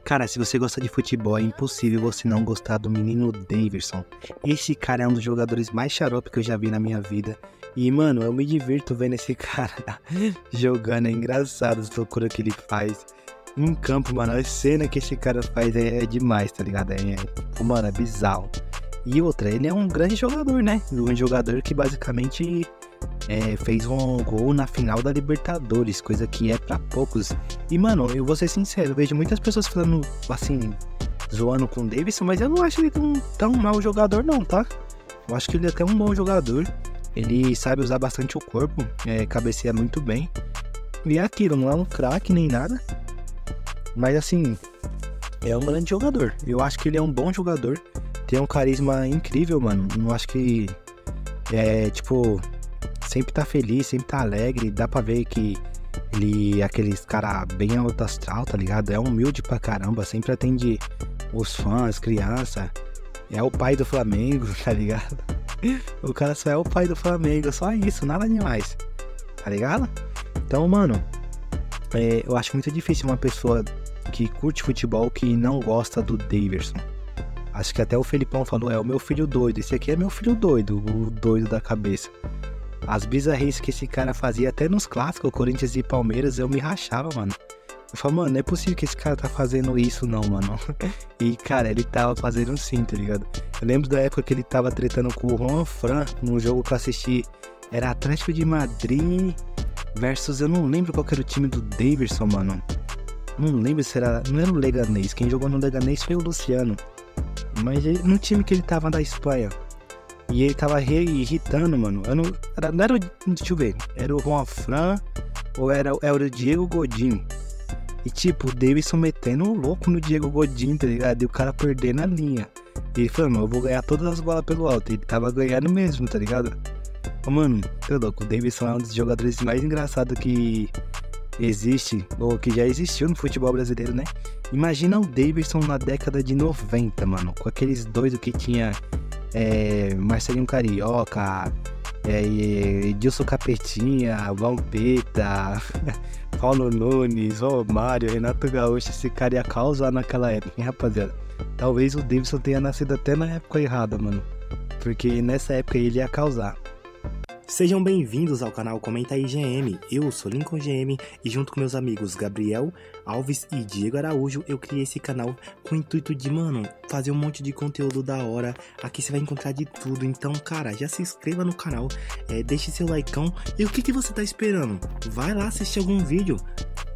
Cara, se você gosta de futebol, é impossível você não gostar do menino Daverson. Esse cara é um dos jogadores mais xarope que eu já vi na minha vida. E, mano, eu me divirto vendo esse cara jogando. É engraçado as loucuras que ele faz em campo, mano. A cena que esse cara faz é demais, tá ligado? Mano, é bizarro. E outra, ele é um grande jogador, né? Um jogador que basicamente fez um gol na final da Libertadores, coisa que é pra poucos. E, mano, eu vou ser sincero, eu vejo muitas pessoas falando, assim, zoando com o Davidson, mas eu não acho ele tão mau jogador não, tá? Eu acho que ele é até um bom jogador. Ele sabe usar bastante o corpo, cabeceia muito bem. E é aquilo, não é um craque nem nada. Mas, assim, é um grande jogador. Eu acho que ele é um bom jogador. Tem um carisma incrível, mano. Não acho que sempre tá feliz, sempre tá alegre. Dá pra ver que ele é aqueles cara bem alto astral, tá ligado? É humilde pra caramba, sempre atende os fãs, crianças. É o pai do Flamengo, tá ligado? O cara só é o pai do Flamengo, só isso, nada demais, tá ligado? Então, mano, eu acho muito difícil uma pessoa que curte futebol que não gosta do Daverson. Acho que até o Felipão falou, o meu filho doido, esse aqui é meu filho doido, o doido da cabeça. As bizarrices que esse cara fazia até nos clássicos, Corinthians e Palmeiras, eu me rachava, mano. Eu falo, mano, não é possível que esse cara tá fazendo isso não, mano. E, cara, ele tava fazendo sim, tá ligado? Eu lembro da época que ele tava tretando com o Juan Fran, num jogo que eu assisti, era Atlético de Madrid versus, eu não lembro qual que era o time do Daverson, mano. Não lembro se era, não era o Leganés, quem jogou no Leganés foi o Luciano. Mas no time que ele tava da Espanha. E ele tava irritando, mano. Não era o. Deixa eu ver. Era o Juan Fran ou era o Diego Godin. E tipo, o Davidson metendo um louco no Diego Godin, tá ligado? E o cara perdendo a linha. E ele falou, eu vou ganhar todas as bolas pelo alto. E ele tava ganhando mesmo, tá ligado? Mano, tá louco. O Davidson é um dos jogadores mais engraçados que existe, ou que já existiu no futebol brasileiro, né? Imagina o Davidson na década de 90, mano. Com aqueles doidos que tinha Marcelinho Carioca, Edilson Capetinha, Vampeta, Paulo Nunes, Romário, Renato Gaúcho. Esse cara ia causar naquela época, hein, rapaziada? Talvez o Davidson tenha nascido até na época errada, mano. Porque nessa época ele ia causar. Sejam bem-vindos ao canal Comenta aí GM, eu sou Lincoln GM e junto com meus amigos Gabriel Alves e Diego Araújo eu criei esse canal com o intuito de, mano, fazer um monte de conteúdo da hora. Aqui você vai encontrar de tudo, então, cara, já se inscreva no canal, deixe seu likeão e o que você tá esperando? Vai lá assistir algum vídeo,